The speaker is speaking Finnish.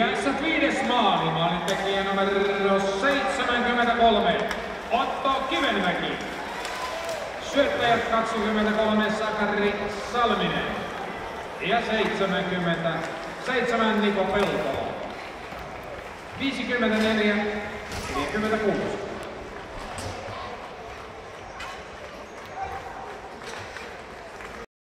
Jäässä 5. maali, maalintekijä numero 73, Otto Kivenmäki. Syöttäjät 23, Sakari Salminen ja 77, Niko Peltola. 54, 46.